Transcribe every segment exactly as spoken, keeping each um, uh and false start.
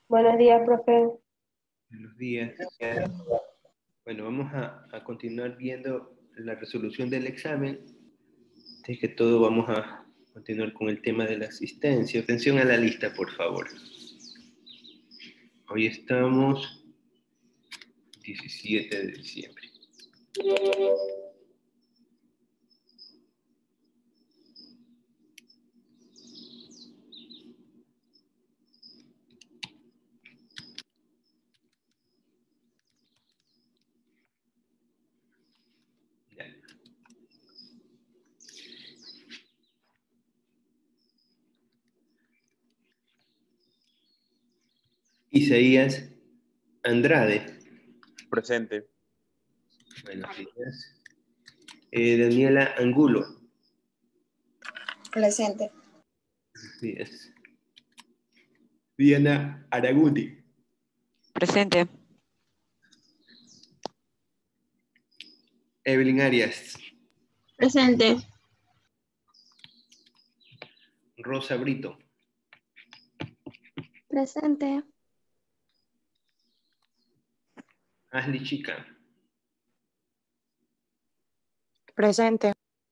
Buenos días, profe. Buenos días. Bueno, vamos a, a continuar viendo la resolución del examen. Antes que todo, vamos a continuar con el tema de la asistencia. Atención a la lista, por favor. Hoy estamos diecisiete de diciembre. Ya. Isaías Andrade. Presente. Buenos días. Eh, Daniela Angulo. Presente. Buenos días. Diana Araguti. Presente. Evelyn Arias. Presente. Rosa Brito. Presente. Ashley Chica. Presente.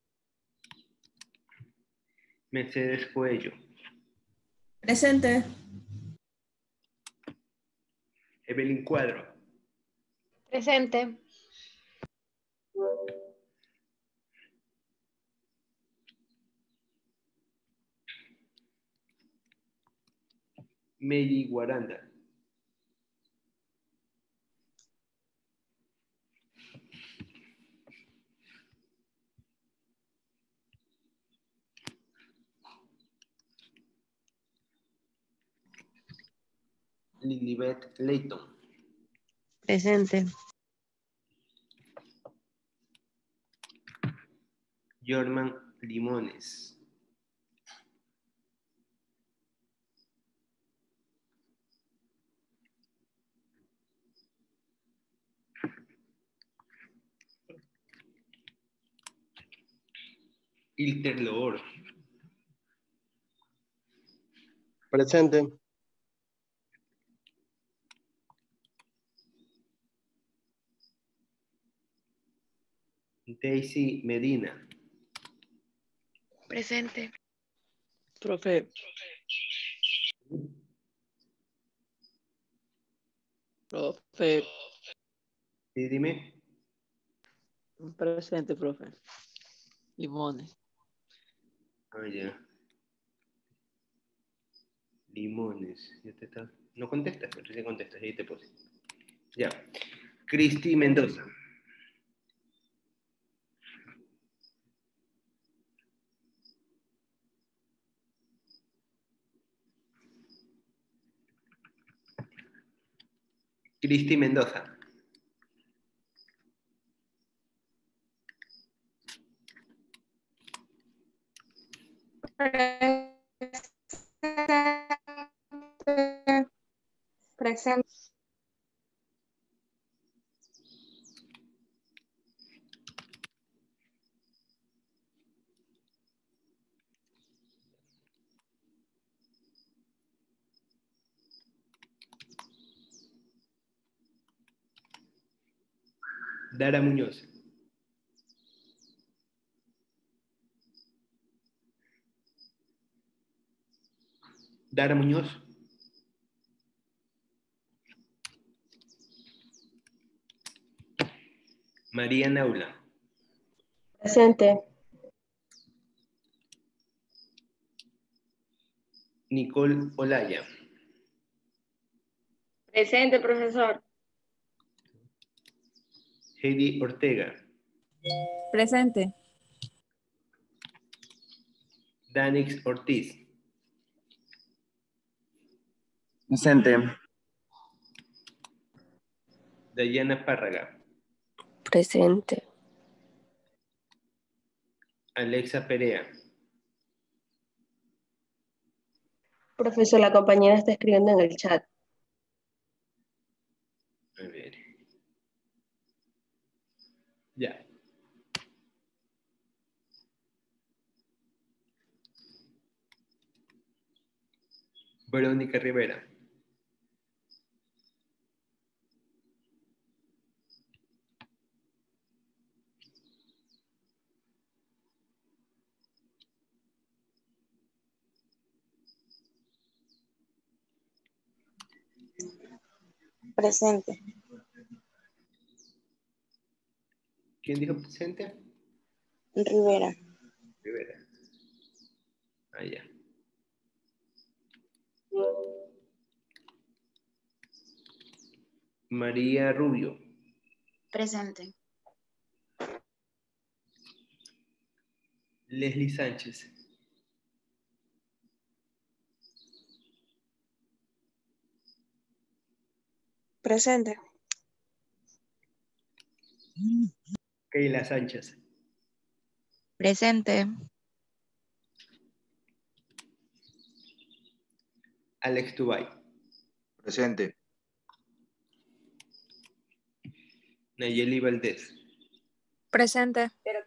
Mercedes Coello. Presente. Evelyn Cuadro. Presente. Mary Guaranda. Lilibet Leighton. Presente. Jorman Limones. Ilter Loor. Presente. Daisy Medina. Presente. Profe. Profe. Sí, dime. Presente, profe. Limones. Ah, ya. Limones. Ya te está... No contestas, pero recién contestas. Ahí te puse. Ya. Cristi Mendoza. Cristi Mendoza. Presente. Dara Muñoz. Dara Muñoz. María Naula. Presente. Nicole Olaya. Presente, profesor. Heidi Ortega. Presente. Danix Ortiz. Presente. Dayana Párraga. Presente. Alexa Perea. Profesor, la compañera está escribiendo en el chat. A ver. Ya. Verónica Rivera. Presente. ¿Quién dijo presente? Rivera. Rivera. Ah, ya. María Rubio. Presente. Leslie Sánchez. Presente. Keila Sánchez. Presente. Alex Tubay. Presente. Nayeli Valdés. Presente.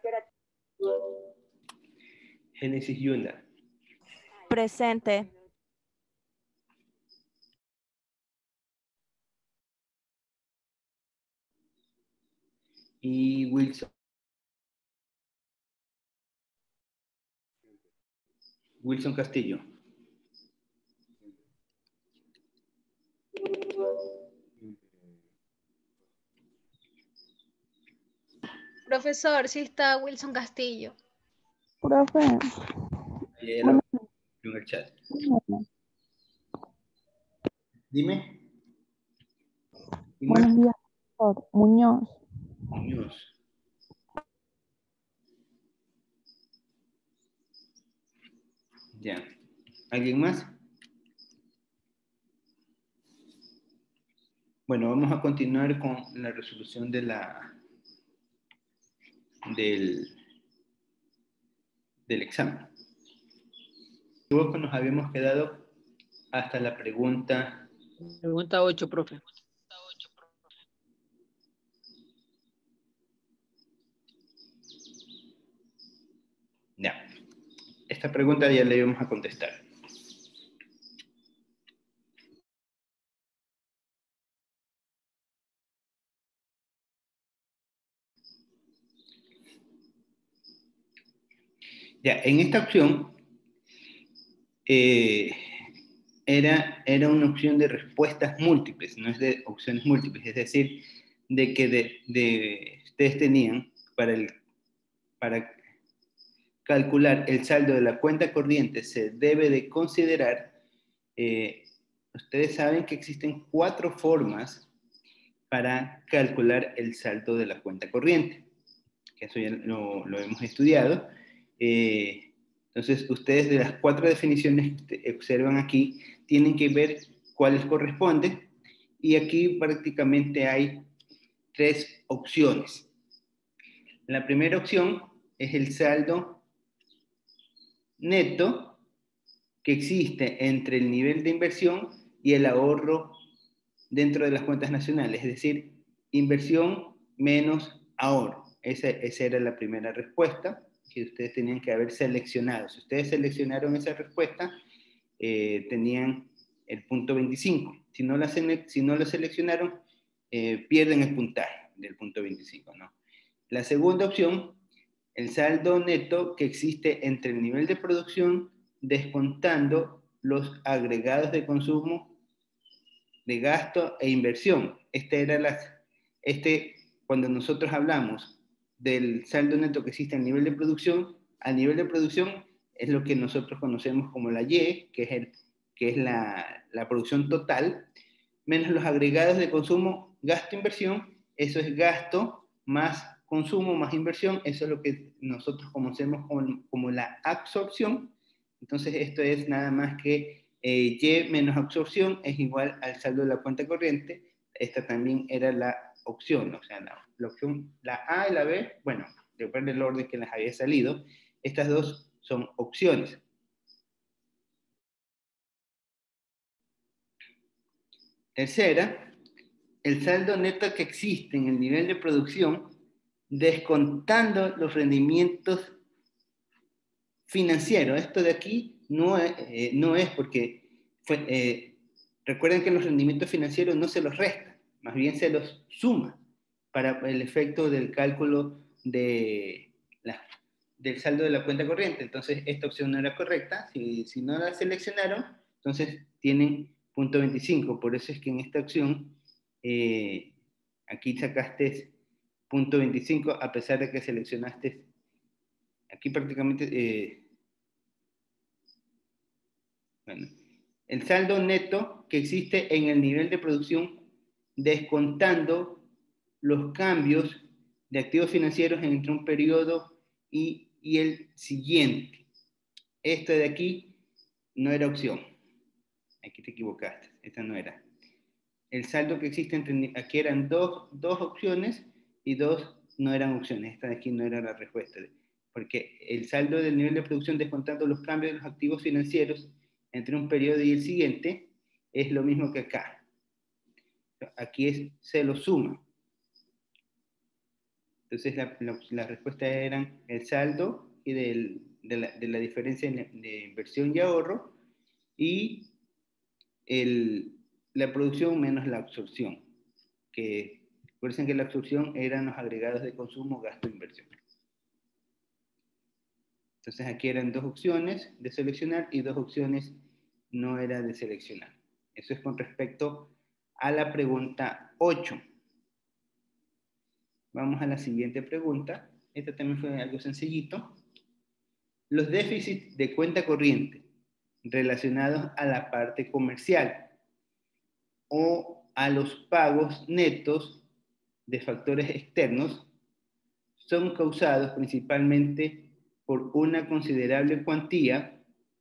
Génesis Yunda. Presente. Y Wilson. Wilson Castillo. Profesor, sí está Wilson Castillo. Profe, Ahí lo- en el chat. Dime. ¿Quién más? buenos días, profesor. Muñoz. Muñoz. Ya. ¿Alguien más? Bueno, vamos a continuar con la resolución de la del, del examen. Luego que nos habíamos quedado hasta la pregunta. Pregunta ocho, profe. Ya. Esta pregunta ya la íbamos a contestar. Ya, en esta opción eh, era, era una opción de respuestas múltiples, no es de opciones múltiples, es decir, de que de, de, ustedes tenían para, el, para calcular el saldo de la cuenta corriente se debe de considerar, eh, ustedes saben que existen cuatro formas para calcular el saldo de la cuenta corriente, que eso ya lo, lo hemos estudiado. Eh, entonces, ustedes de las cuatro definiciones que observan aquí, tienen que ver cuáles corresponden, y aquí prácticamente hay tres opciones. La primera opción es el saldo neto que existe entre el nivel de inversión y el ahorro dentro de las cuentas nacionales, es decir, inversión menos ahorro. Esa, esa era la primera respuesta que ustedes tenían que haber seleccionado. Si ustedes seleccionaron esa respuesta, eh, tenían el punto veinticinco. Si no la, si no la seleccionaron, eh, pierden el puntaje del punto veinticinco, ¿no? La segunda opción, el saldo neto que existe entre el nivel de producción descontando los agregados de consumo, de gasto e inversión. Este era la, este, cuando nosotros hablamos del saldo neto que existe a nivel de producción, a nivel de producción es lo que nosotros conocemos como la Y, que es, el, que es la, la producción total, menos los agregados de consumo, gasto, inversión, eso es gasto más consumo más inversión, eso es lo que nosotros conocemos como, como la absorción. Entonces esto es nada más que eh, Y menos absorción es igual al saldo de la cuenta corriente. Esta también era la opción, o sea, la, la opción, la A y la B, bueno, depende del orden que les había salido, estas dos son opciones. Tercera, el saldo neto que existe en el nivel de producción descontando los rendimientos financieros. Esto de aquí no es, eh, no es porque, fue, eh, recuerden que los rendimientos financieros no se los resta, más bien se los suma para el efecto del cálculo de la, del saldo de la cuenta corriente. Entonces esta opción no era correcta. Si, si no la seleccionaron, entonces tienen punto veinticinco. Por eso es que en esta opción eh, aquí sacaste punto veinticinco a pesar de que seleccionaste, aquí prácticamente, eh, bueno, el saldo neto que existe en el nivel de producción descontando los cambios de activos financieros entre un periodo y, y el siguiente. Esto de aquí no era opción. Aquí te equivocaste. Esta no era. El saldo que existe entre... Aquí eran dos, dos opciones y dos no eran opciones. Esta de aquí no era la respuesta. Porque el saldo del nivel de producción descontando los cambios de los activos financieros entre un periodo y el siguiente es lo mismo que acá. Aquí es, se lo suma. Entonces la, la, la respuesta eran el saldo y del, de, la, de la diferencia de, de inversión y ahorro y el, la producción menos la absorción. Que recuerden que la absorción eran los agregados de consumo, gasto e inversión. Entonces aquí eran dos opciones de seleccionar y dos opciones no era de seleccionar. Eso es con respecto a la pregunta ocho. Vamos a la siguiente pregunta. Esta también fue algo sencillito. Los déficits de cuenta corriente relacionados a la parte comercial o a los pagos netos de factores externos son causados principalmente por una considerable cuantía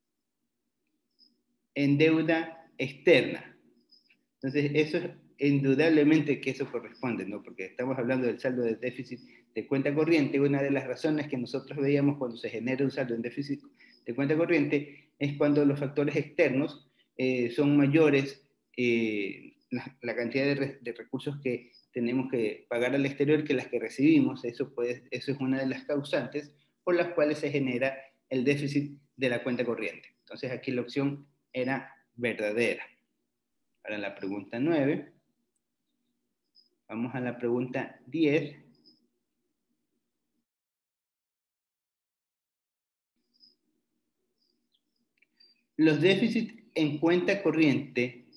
en deuda externa. Entonces, eso es indudablemente que eso corresponde, ¿no? Porque estamos hablando del saldo de déficit de cuenta corriente. Una de las razones que nosotros veíamos cuando se genera un saldo en déficit de cuenta corriente es cuando los factores externos eh, son mayores, eh, la, la cantidad de, re, de recursos que tenemos que pagar al exterior que las que recibimos. Eso, puede, eso es una de las causantes por las cuales se genera el déficit de la cuenta corriente. Entonces aquí la opción era verdadera. Ahora la pregunta nueve. Vamos a la pregunta diez. Los déficits en cuenta corriente,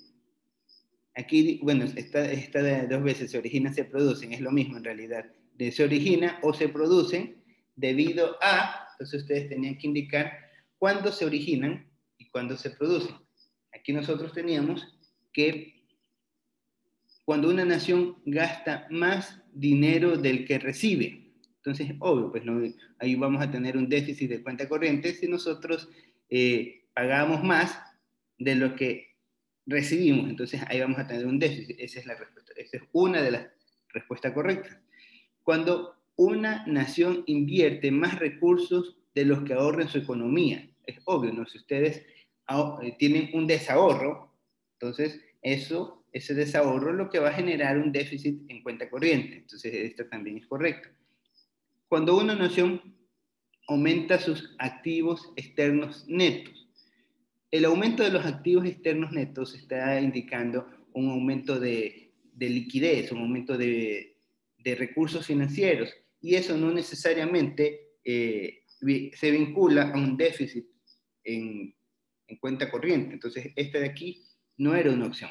aquí, bueno, está, está de dos veces, se originan, se producen, es lo mismo en realidad. De se origina o se producen debido a, entonces ustedes tenían que indicar cuándo se originan y cuándo se producen. Aquí nosotros teníamos que cuando una nación gasta más dinero del que recibe, entonces, obvio, pues no, ahí vamos a tener un déficit de cuenta corriente si nosotros eh, pagamos más de lo que recibimos. Entonces, ahí vamos a tener un déficit. Esa es la respuesta. Esa es una de las respuestas correctas. Cuando una nación invierte más recursos de los que ahorra en su economía, es obvio, ¿no? Si ustedes tienen un desahorro, entonces eso, ese desahorro lo que va a generar un déficit en cuenta corriente. Entonces, esto también es correcto. Cuando una nación aumenta sus activos externos netos, el aumento de los activos externos netos está indicando un aumento de, de liquidez, un aumento de, de recursos financieros, y eso no necesariamente eh, se vincula a un déficit en, en cuenta corriente. Entonces, esta de aquí no era una opción.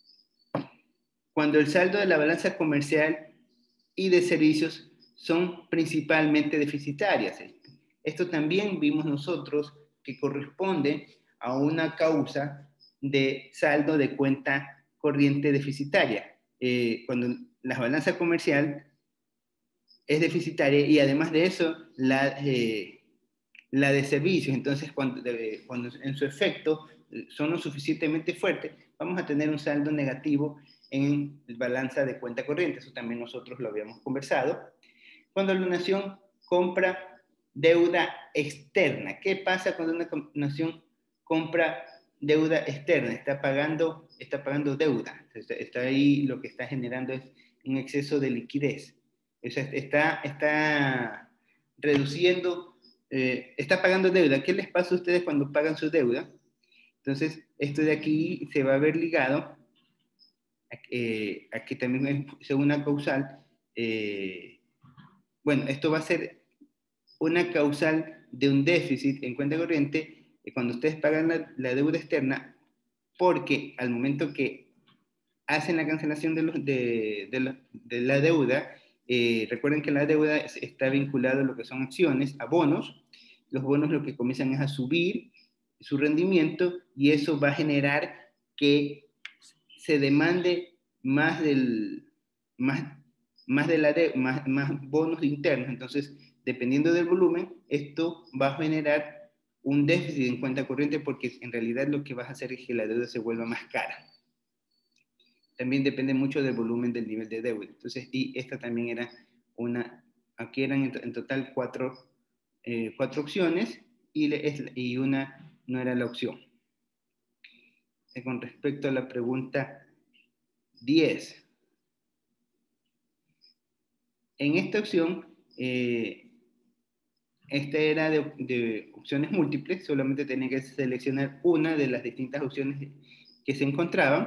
Cuando el saldo de la balanza comercial y de servicios son principalmente deficitarias. Esto también vimos nosotros que corresponde a una causa de saldo de cuenta corriente deficitaria. Eh, cuando la balanza comercial es deficitaria y además de eso la, eh, la de servicios, entonces cuando, de, cuando en su efecto son lo suficientemente fuertes, vamos a tener un saldo negativo en la balanza de cuenta corriente. Eso también nosotros lo habíamos conversado. Cuando la nación compra deuda externa, ¿qué pasa cuando una nación compra deuda externa? Está pagando, está pagando deuda. Está, está ahí, lo que está generando es un exceso de liquidez. O sea, está, está reduciendo, eh, está pagando deuda. ¿Qué les pasa a ustedes cuando pagan su deuda? Entonces, esto de aquí se va a ver ligado a, eh, a que también es una causal. Eh, bueno, esto va a ser una causal de un déficit en cuenta corriente eh, cuando ustedes pagan la, la deuda externa, porque al momento que hacen la cancelación de, los, de, de, la, de la deuda. Eh, recuerden que la deuda está vinculada a lo que son acciones, a bonos. Los bonos lo que comienzan es a subir su rendimiento y eso va a generar que se demande más, del, más, más, de la de, más, más bonos internos. Entonces, dependiendo del volumen, esto va a generar un déficit en cuenta corriente porque en realidad lo que vas a hacer es que la deuda se vuelva más cara. También depende mucho del volumen del nivel de deuda. Entonces, y esta también era una, aquí eran en total cuatro, eh, cuatro opciones y, le, y una no era la opción. Eh, con respecto a la pregunta diez. En esta opción, eh, esta era de, de opciones múltiples, solamente tenía que seleccionar una de las distintas opciones que se encontraban.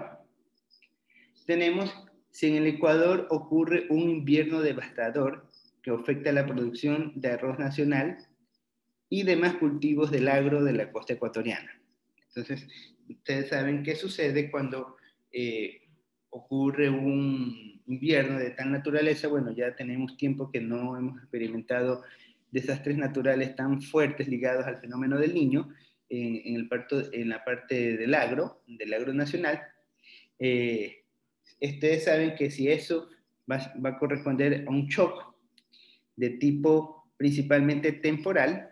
Tenemos, si en el Ecuador ocurre un invierno devastador que afecta la producción de arroz nacional y demás cultivos del agro de la costa ecuatoriana. Entonces, ustedes saben qué sucede cuando eh, ocurre un invierno de tal naturaleza. Bueno, ya tenemos tiempo que no hemos experimentado desastres naturales tan fuertes ligados al fenómeno del Niño eh, en, el parto, en la parte del agro, del agro nacional. Eh, ustedes saben que si eso va, va a corresponder a un shock de tipo principalmente temporal,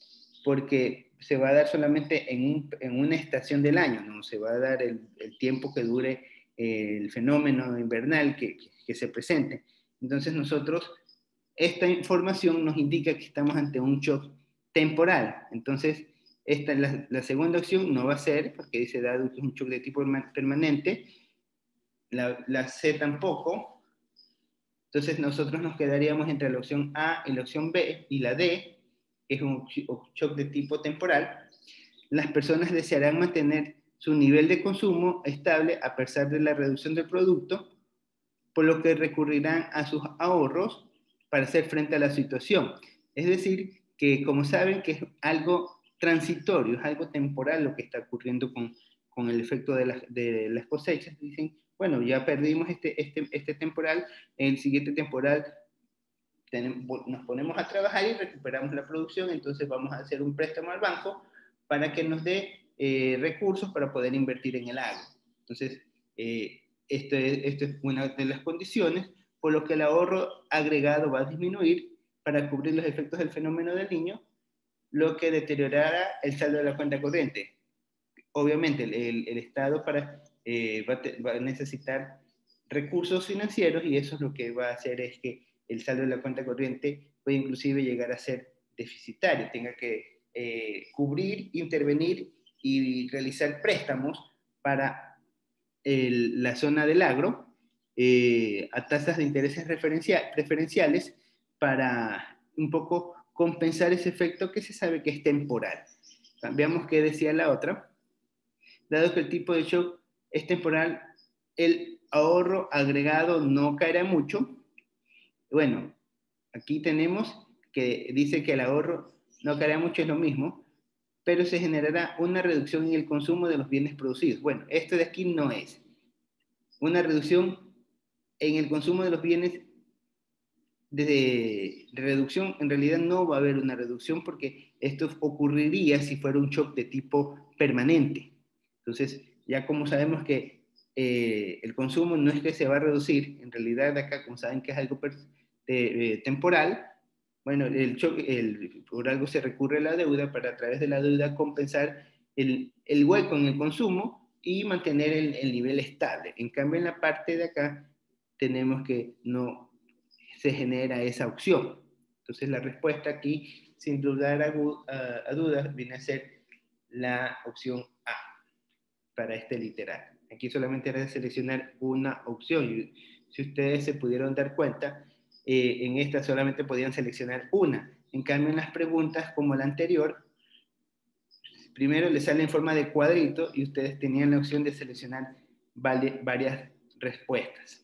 porque se va a dar solamente en, un, en una estación del año, no se va a dar el, el tiempo que dure eh, el fenómeno invernal que, que, que se presente. Entonces nosotros, esta información nos indica que estamos ante un shock temporal. Entonces, esta, la, la segunda opción no va a ser, porque dice dado que es un shock de tipo permanente, la, la C tampoco. Entonces nosotros nos quedaríamos entre la opción A y la opción B, y la D, que es un shock de tipo temporal. Las personas desearán mantener su nivel de consumo estable a pesar de la reducción del producto, por lo que recurrirán a sus ahorros para hacer frente a la situación. Es decir, que como saben que es algo transitorio, es algo temporal lo que está ocurriendo con, con el efecto de, la, de las cosechas, dicen, bueno, ya perdimos este, este, este temporal, el siguiente temporal tenemos, nos ponemos a trabajar y recuperamos la producción, entonces vamos a hacer un préstamo al banco para que nos dé eh, recursos para poder invertir en el agro. Entonces, eh, esto, es, esto es una de las condiciones, por lo que el ahorro agregado va a disminuir para cubrir los efectos del fenómeno del Niño, lo que deteriorará el saldo de la cuenta corriente. Obviamente, el, el, el Estado para, eh, va, te, va a necesitar recursos financieros y eso es lo que va a hacer es que el saldo de la cuenta corriente puede inclusive llegar a ser deficitario, tenga que eh, cubrir, intervenir y realizar préstamos para el, la zona del agro eh, a tasas de intereses referencia, preferenciales para un poco compensar ese efecto que se sabe que es temporal. Veamos qué decía la otra. Dado que el tipo de shock es temporal, el ahorro agregado no caerá mucho. Bueno, aquí tenemos que dice que el ahorro no caerá mucho, es lo mismo, pero se generará una reducción en el consumo de los bienes producidos. Bueno, esto de aquí no es. Una reducción en el consumo de los bienes de, de reducción, en realidad no va a haber una reducción porque esto ocurriría si fuera un shock de tipo permanente. Entonces, ya como sabemos que eh, el consumo no es que se va a reducir, en realidad acá como saben que es algo per, eh, temporal, bueno, el shock, el, por algo se recurre a la deuda para a través de la deuda compensar el, el hueco en el consumo y mantener el, el nivel estable. En cambio, en la parte de acá tenemos que no se genera esa opción. Entonces, la respuesta aquí, sin dudar a, a, a dudas, viene a ser la opción A para este literal. Aquí solamente era de seleccionar una opción. Y si ustedes se pudieron dar cuenta, eh, en esta solamente podían seleccionar una. En cambio, en las preguntas como la anterior, primero les sale en forma de cuadrito y ustedes tenían la opción de seleccionar vale, varias respuestas.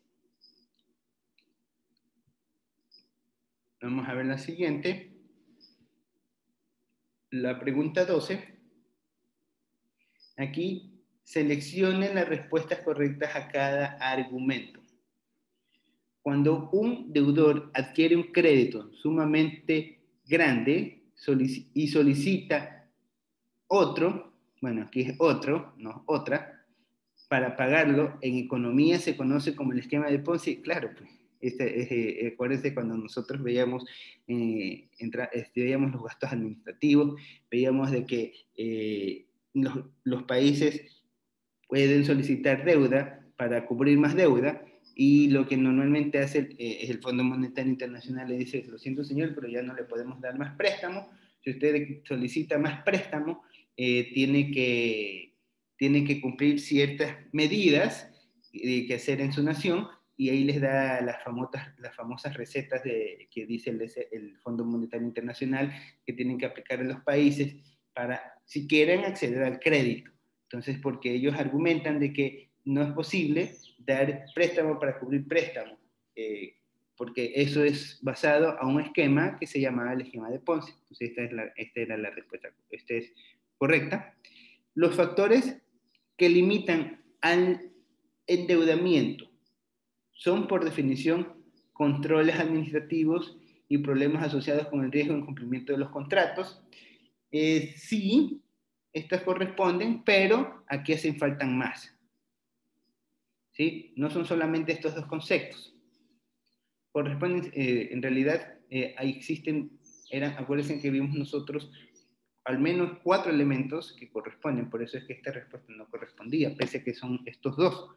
Vamos a ver la siguiente. La pregunta doce. Aquí seleccione las respuestas correctas a cada argumento. Cuando un deudor adquiere un crédito sumamente grande solic- y solicita otro, bueno, aquí es otro, no otra, para pagarlo, en economía se conoce como el esquema de Ponzi. Claro, pues, este, eh, acuérdense cuando nosotros veíamos, eh, entra, este, veíamos los gastos administrativos, veíamos de que eh, los, los países pueden solicitar deuda para cubrir más deuda, y lo que normalmente hace el, eh, el Fondo Monetario Internacional le dice, lo siento señor, pero ya no le podemos dar más préstamo. Si usted solicita más préstamo, eh, tiene, que, tiene que cumplir ciertas medidas eh, que hacer en su nación, y ahí les da las famosas, las famosas recetas de, que dice el, el Fondo Monetario Internacional que tienen que aplicar en los países para, si quieren acceder al crédito. Entonces, porque ellos argumentan de que no es posible dar préstamo para cubrir préstamo, eh, porque eso es basado a un esquema que se llamaba el esquema de Ponzi. Entonces, esta, es la, esta era la respuesta, esta es correcta. Los factores que limitan al endeudamiento son, por definición, controles administrativos y problemas asociados con el riesgo de incumplimiento de los contratos. Eh, sí, estas corresponden, pero aquí hacen falta más. ¿Sí? No son solamente estos dos conceptos. Corresponden, eh, en realidad, eh, ahí existen, eran, acuérdense que vimos nosotros al menos cuatro elementos que corresponden, por eso es que esta respuesta no correspondía, pese a que son estos dos.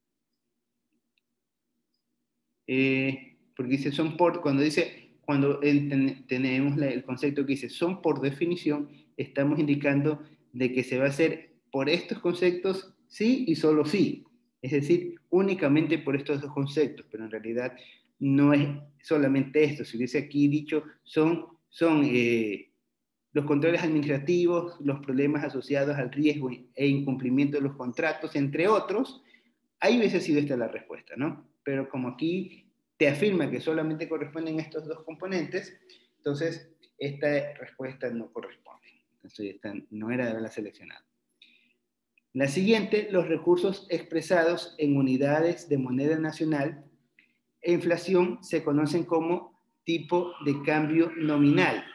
Eh, porque dice, son por, cuando dice, cuando el, tenemos la, el concepto que dice, son por definición, estamos indicando de que se va a hacer por estos conceptos sí y solo sí. Es decir, únicamente por estos dos conceptos, pero en realidad no es solamente esto. Si hubiese aquí dicho, son, son eh, los controles administrativos, los problemas asociados al riesgo e incumplimiento de los contratos, entre otros, ahí hubiese sido esta la respuesta, ¿no? Pero como aquí te afirma que solamente corresponden estos dos componentes, entonces esta respuesta no corresponde. Entonces esta no era de haberla seleccionado. La siguiente, los recursos expresados en unidades de moneda nacional e inflación se conocen como tipo de cambio nominal.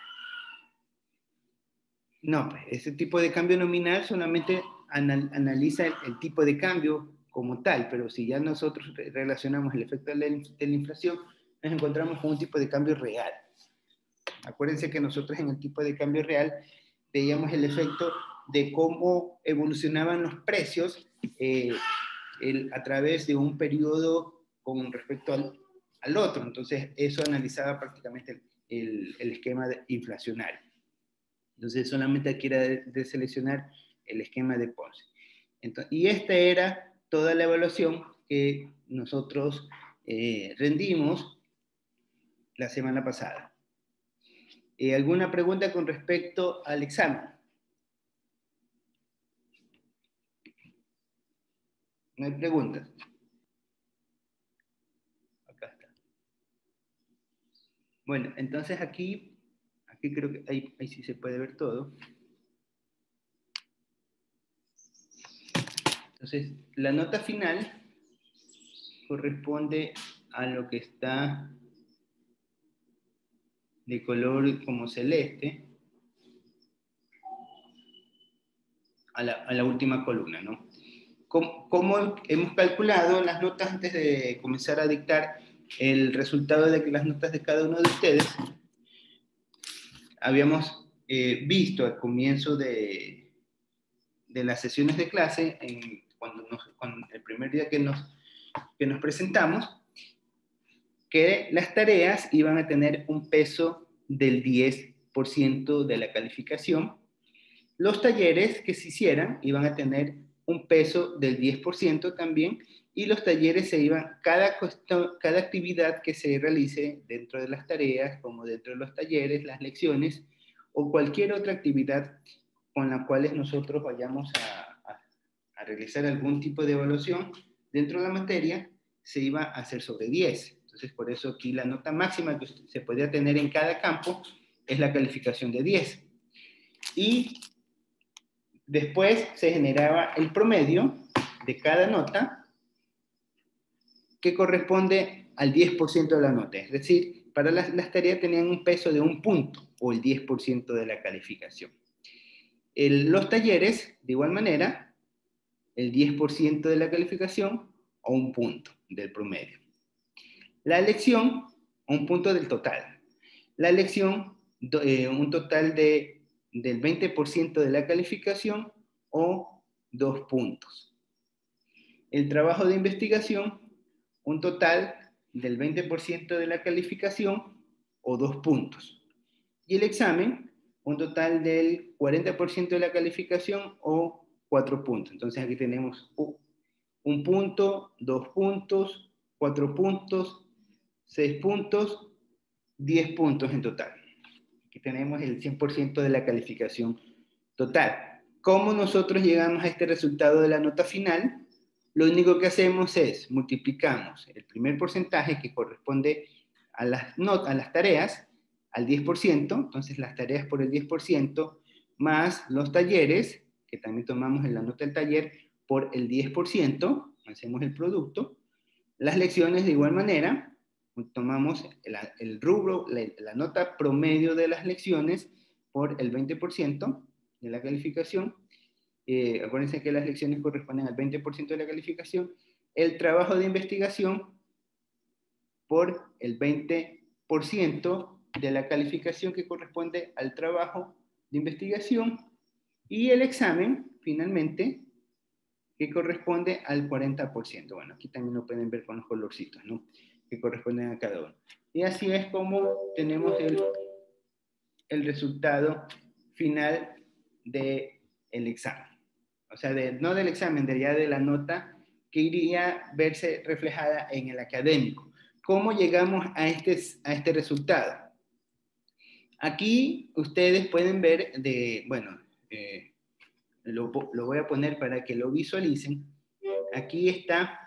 No, pues ese tipo de cambio nominal solamente anal analiza el, el tipo de cambio como tal, pero si ya nosotros relacionamos el efecto de la, de la inflación, nos encontramos con un tipo de cambio real. Acuérdense que nosotros en el tipo de cambio real veíamos el efecto de cómo evolucionaban los precios eh, el, a través de un periodo con respecto al, al otro. Entonces, eso analizaba prácticamente el, el, el esquema de inflacionario. Entonces, solamente aquí era de, de seleccionar el esquema de Ponzi. Entonces, y esta era toda la evaluación que nosotros eh, rendimos la semana pasada. Eh, ¿Alguna pregunta con respecto al examen? ¿No hay preguntas? Acá está. Bueno, entonces aquí, aquí creo que ahí, ahí sí se puede ver todo. Entonces, la nota final corresponde a lo que está de color como celeste, a la, a la última columna, ¿no? ¿Cómo, ¿Cómo hemos calculado las notas antes de comenzar a dictar el resultado de que las notas de cada uno de ustedes? Habíamos eh, visto al comienzo de, de las sesiones de clase, en, cuando, nos, cuando el primer día que nos, que nos presentamos, que las tareas iban a tener un peso del diez por ciento de la calificación. Los talleres que se hicieran iban a tener un peso del diez por ciento también, y los talleres se iban, cada, cada actividad que se realice dentro de las tareas, como dentro de los talleres, las lecciones, o cualquier otra actividad con la cual nosotros vayamos a, a, a realizar algún tipo de evaluación dentro de la materia, se iba a hacer sobre diez. Entonces, por eso aquí la nota máxima que se podía tener en cada campo es la calificación de diez. Y después se generaba el promedio de cada nota que corresponde al diez por ciento de la nota. Es decir, para las, las tareas tenían un peso de un punto o el diez por ciento de la calificación. El, los talleres, de igual manera, el diez por ciento de la calificación o un punto del promedio. La elección, un punto del total. La elección, eh, un total de, del veinte por ciento de la calificación o dos puntos. El trabajo de investigación, un total del veinte por ciento de la calificación o dos puntos. Y el examen, un total del cuarenta por ciento de la calificación o cuatro puntos. Entonces aquí tenemos un punto, dos puntos, cuatro puntos, seis puntos, diez puntos en total. Aquí tenemos el cien por ciento de la calificación total. ¿Cómo nosotros llegamos a este resultado de la nota final? Lo único que hacemos es multiplicamos el primer porcentaje que corresponde a las, not a las tareas al diez por ciento, entonces las tareas por el diez por ciento, más los talleres, que también tomamos en la nota del taller, por el diez por ciento, hacemos el producto. Las lecciones de igual manera, tomamos el, el rubro, la, la nota promedio de las lecciones por el veinte por ciento de la calificación. Eh, acuérdense que las lecciones corresponden al veinte por ciento de la calificación. El trabajo de investigación por el veinte por ciento de la calificación que corresponde al trabajo de investigación. Y el examen, finalmente, que corresponde al cuarenta por ciento. Bueno, aquí también lo pueden ver con los colorcitos, ¿no? Que corresponden a cada uno. Y así es como tenemos el, el resultado final del examen. O sea, de, no del examen, de ya de la nota que iría a verse reflejada en el académico. ¿Cómo llegamos a este, a este resultado? Aquí ustedes pueden ver de, bueno, eh, lo, lo voy a poner para que lo visualicen. Aquí está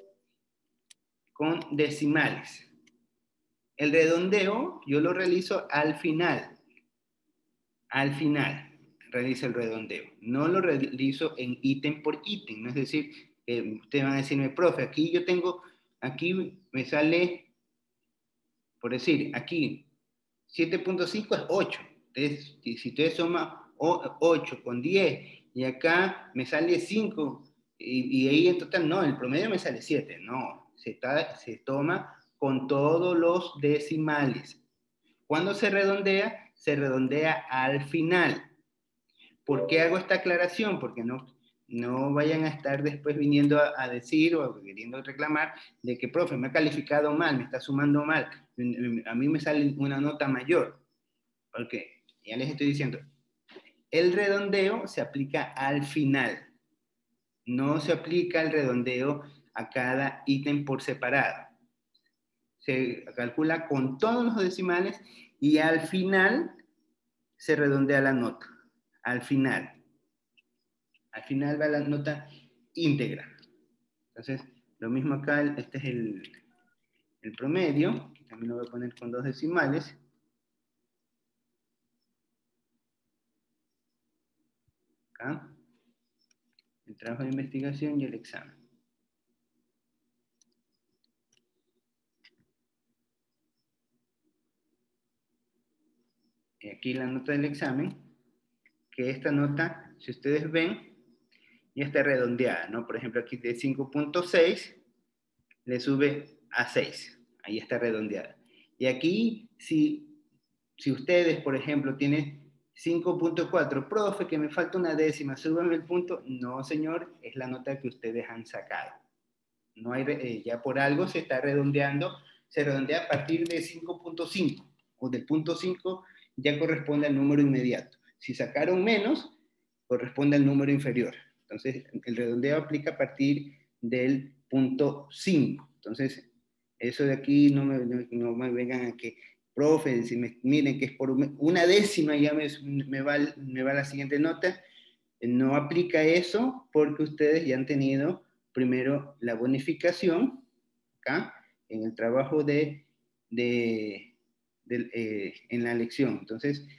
con decimales. El redondeo yo lo realizo al final. Al final realizo el redondeo. No lo realizo en ítem por ítem. ¿No? Es decir, eh, ustedes van a decirme, profe, aquí yo tengo, aquí me sale, por decir, aquí siete punto cinco es ocho. Entonces, si ustedes suman ocho con diez y acá me sale cinco y, y ahí en total, no, el promedio me sale siete. No, se, está, se toma con todos los decimales. Cuando se redondea, se redondea al final. ¿Por qué hago esta aclaración? Porque no, no vayan a estar después viniendo a, a decir o queriendo reclamar de que, profe, me ha calificado mal, me está sumando mal, a mí me sale una nota mayor. Porque ya les estoy diciendo, el redondeo se aplica al final. No se aplica el redondeo a cada ítem por separado. Se calcula con todos los decimales y al final se redondea la nota. Al final. Al final va la nota íntegra. Entonces, lo mismo acá, este es el, el promedio, que también lo voy a poner con dos decimales. Acá. El trabajo de investigación y el examen. Y aquí la nota del examen, que esta nota, si ustedes ven, ya está redondeada, ¿no? Por ejemplo, aquí de cinco punto seis le sube a seis. Ahí está redondeada. Y aquí, si, si ustedes, por ejemplo, tienen cinco punto cuatro, profe, que me falta una décima, súbame el punto. No, señor, es la nota que ustedes han sacado. No hay, eh, ya por algo se está redondeando, se redondea a partir de cinco punto cinco, o del punto cinco ya corresponde al número inmediato. Si sacaron menos, corresponde al número inferior. Entonces, el redondeo aplica a partir del punto cinco. Entonces, eso de aquí no me, no, no me vengan a que, profe, si me, miren que es por una décima ya me, me, va, me va la siguiente nota. No aplica eso porque ustedes ya han tenido primero la bonificación, acá, en el trabajo de, de, de eh, en la lección. Entonces,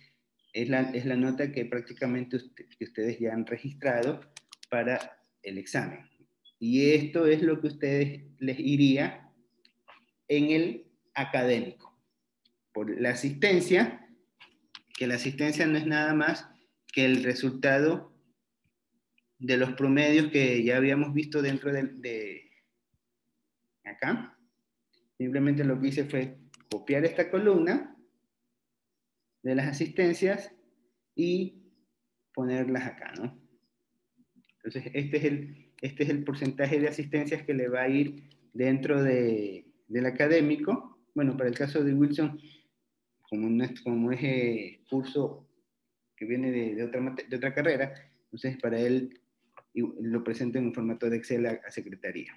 es la, es la nota que prácticamente usted, que ustedes ya han registrado para el examen. Y esto es lo que a ustedes les iría en el académico. Por la asistencia, que la asistencia no es nada más que el resultado de los promedios que ya habíamos visto dentro de, de acá. Simplemente lo que hice fue copiar esta columna de las asistencias y ponerlas acá, ¿no? Entonces, este es el, este es el porcentaje de asistencias que le va a ir dentro de, del académico. Bueno, para el caso de Wilson, como, no es, como es eh, curso que viene de, de, otra, de otra carrera, entonces para él lo presento en un formato de Excel a, a secretaría.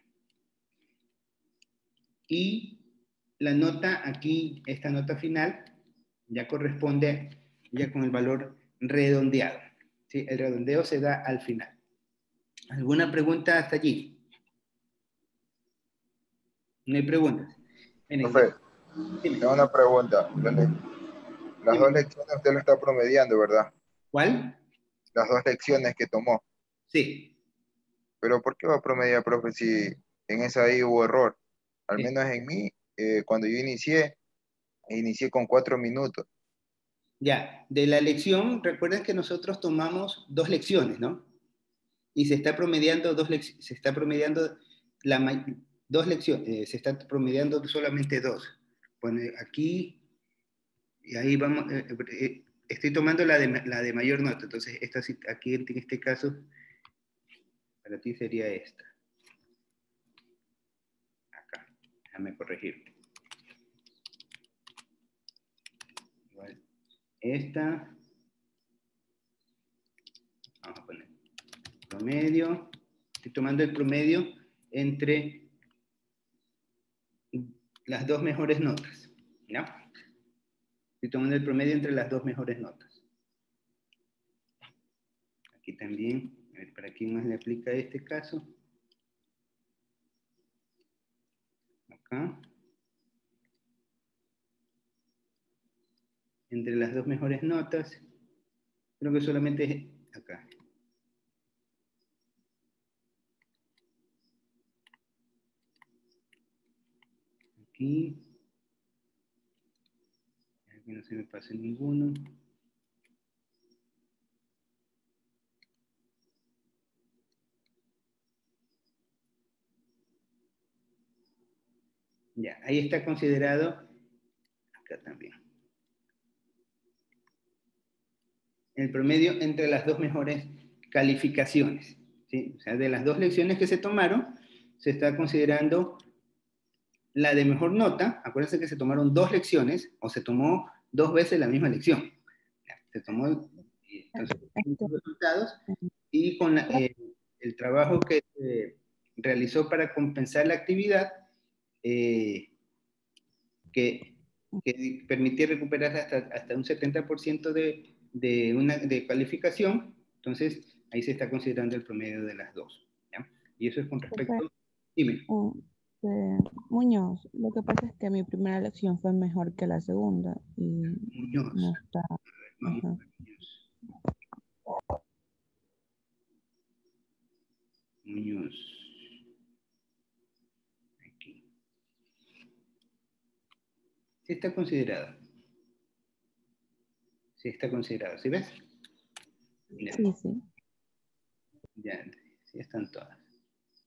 Y la nota aquí, esta nota final, ya corresponde ya con el valor redondeado. ¿Sí? El redondeo se da al final. ¿Alguna pregunta hasta allí? No hay preguntas. Profe, tengo una pregunta. Las dos lecciones usted lo está promediando, ¿verdad? ¿Cuál? Las dos lecciones que tomó. Sí. Pero ¿por qué va a promediar, profe, si en esa ahí hubo error? Al Sí. menos en mí, eh, cuando yo inicié, inicié con cuatro minutos. Ya, de la lección, recuerden que nosotros tomamos dos lecciones, ¿no? Y se está promediando dos lecciones, se está promediando la, dos lecciones, eh, se está promediando solamente dos. Bueno, aquí, y ahí vamos, eh, eh, estoy tomando la de, la de mayor nota, entonces esta, aquí en este caso, para ti sería esta. Acá, déjame corregir. Igual, esta, vamos a poner promedio, estoy tomando el promedio entre las dos mejores notas, ¿ya? Estoy tomando el promedio entre las dos mejores notas. Aquí también, a ver, ¿para quién más le aplica este caso? Acá. Entre las dos mejores notas, creo que solamente es acá. Aquí. Aquí no se me pase ninguno. Ya, ahí está considerado, acá también, el promedio entre las dos mejores calificaciones, ¿sí? O sea, de las dos lecciones que se tomaron, se está considerando la de mejor nota. Acuérdense que se tomaron dos lecciones, o se tomó dos veces la misma lección. Se tomó, entonces, los resultados, y con la, eh, el trabajo que se realizó para compensar la actividad, eh, que, que permitía recuperar hasta, hasta un setenta por ciento de, de, una, de calificación. Entonces, ahí se está considerando el promedio de las dos, ¿ya? Y eso es con respecto... Profe, Dime. uh, eh, Muñoz, lo que pasa es que mi primera lección fue mejor que la segunda y Muñoz. no está. Vamos Ajá. a ver, Muñoz. Muñoz. Aquí. Sí está considerado. Sí está considerado. ¿Sí ves? Mira. Sí, sí. Ya, sí están todas.